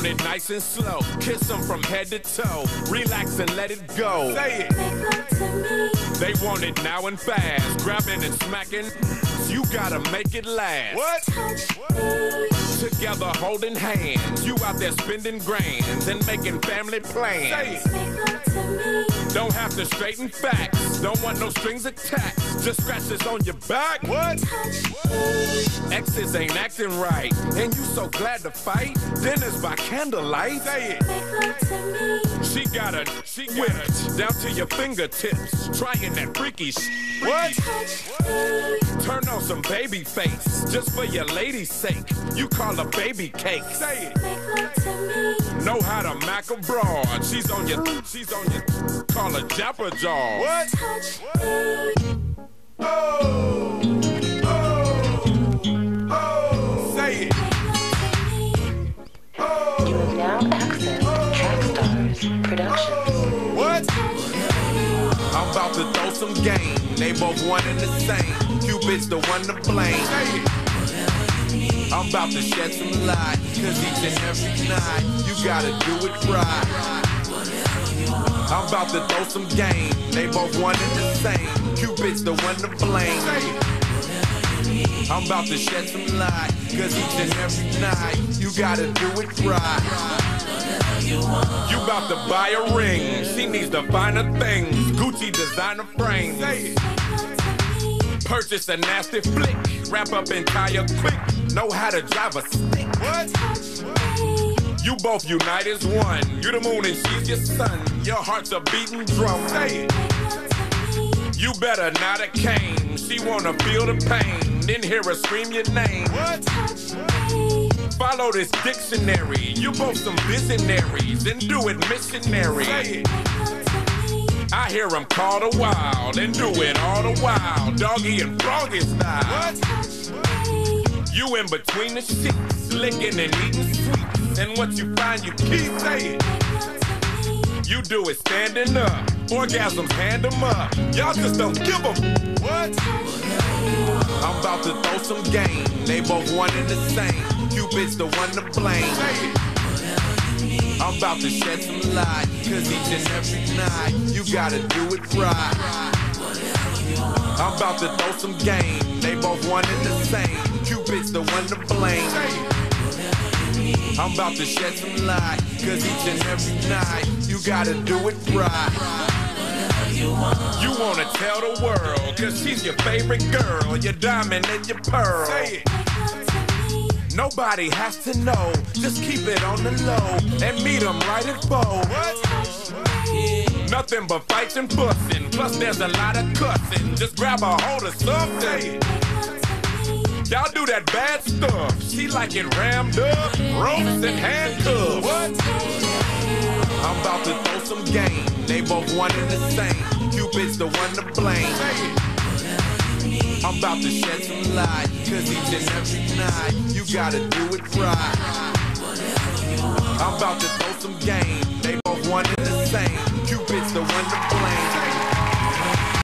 want it nice and slow. Kiss them from head to toe. Relax and let it go. Say it. Make love to me. They want it now and fast. Grabbing and smacking. You gotta make it last. What? Touch me. Together holding hands. You out there spending grands and making family plans. Say it. Make love to me. Don't have to straighten facts. Don't want no strings attached. Just scratches on your back. What? Touch me. Exes ain't acting right. And you so glad to fight. Dinners by candlelight. Say it. Make love to me. She got it whipped down to your fingertips. Trying that freaky shit. What? Touch me. Turn on some baby face. Just for your lady's sake. You call her baby cake. Say it. Make love to me. Know how to mack a broad. She's on your. Call her Japper Jaw. What? Touch me. Oh. Say it. You have now accessed Trackstarz Productions. What? I'm about to throw some game. They both one and the same. Cupid's the one to blame. I'm about to shed some light. Cause each and every night, you gotta do it right. I'm about to throw some game. They both one and the same. Cupid's the one to blame. I'm about to shed some light. Cause each and every night, you gotta do it right. You about to buy a ring. She needs the finer things. Gucci designer frame. Purchase a nasty flick. Wrap up and tie up quick. Know how to drive a stick. What? You both unite as one. You the moon and she's your sun. Your heart's a beating drum. Say it. You better not a cane. She wanna feel the pain. Then hear her scream your name. What? Follow this dictionary. You both some visionaries and do it missionary. Say it. I hear them call the wild and do it all the while. Doggy and froggy style. What? You in between the sheets, licking and eating sweets. And what you find you keep saying. You do it standing up. Orgasms hand them up. Y'all just don't give them. What? I'm about to throw some game. They both one and the same. Cupid's the one to blame. I'm about to shed some light. Cause each and every night, you gotta do it right. I'm about to throw some game. They both one and the same. Cupid's the one to blame. I'm about to shed some light. Cause each and every night, you gotta do it right. You wanna tell the world, cause she's your favorite girl, your diamond and your pearl. Say it. Nobody has to know, just keep it on the low and meet them right at 4. Nothing but fights and fussing, plus there's a lot of cussing. Just grab a hold of something. Y'all do that bad stuff, she like it rammed up, ropes and handcuffs. What? I'm about to throw some game, they both one and the same. Cupid's the one to blame. I'm about to shed some light, cause each and every night, you gotta do it right. I'm about to throw some game, they both one and the same. Cupid's the one to blame.